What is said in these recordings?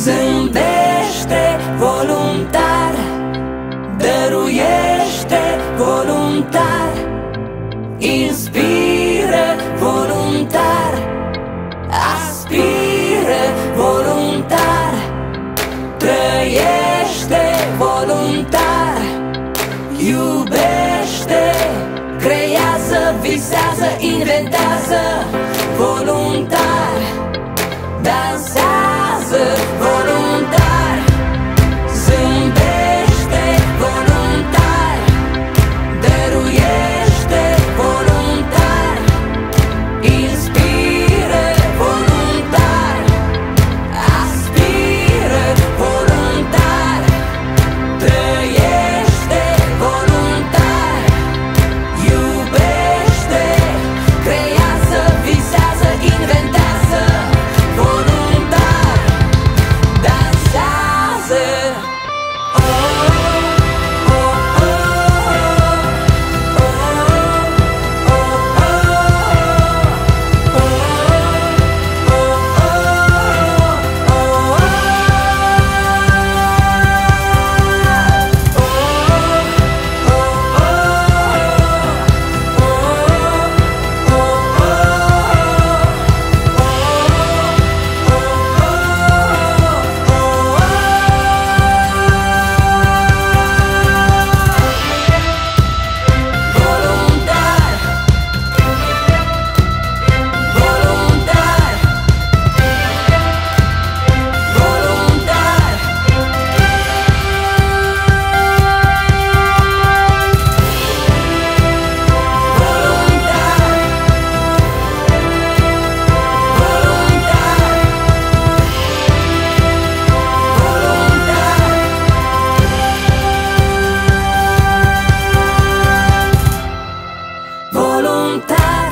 Zâmbește voluntar, dăruiește voluntar, inspiră voluntar, aspiră voluntar, trăiește voluntar, iubește, creează, visează, inventează voluntar, dansează voluntar, zâmbește voluntar, dăruiește voluntar, inspiră voluntar, aspiră voluntar, trăiește voluntar, iubește, creează, visează, inventează voluntar, dansează. Voluntar,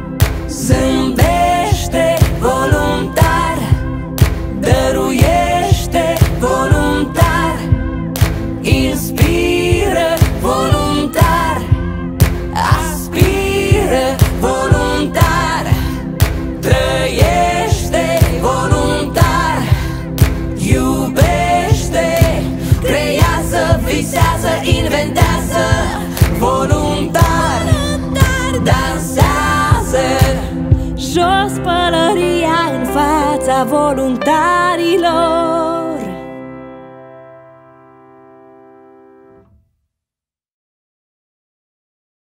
zâmbește voluntar, dăruiește voluntar, inspiră voluntar, aspiră voluntar, trăiește voluntar, iubește, creează, visează, inventează voluntar, dansează. Jos pălăria în fața voluntarilor.